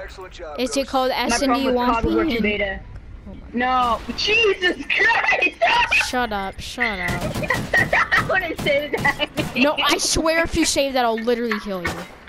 Excellent job. Is it called My S&D problem with Womp Cobble working P? beta. No, Jesus Christ! Shut up, shut up. I wouldn't say that. No, I swear if you say that, I'll literally kill you.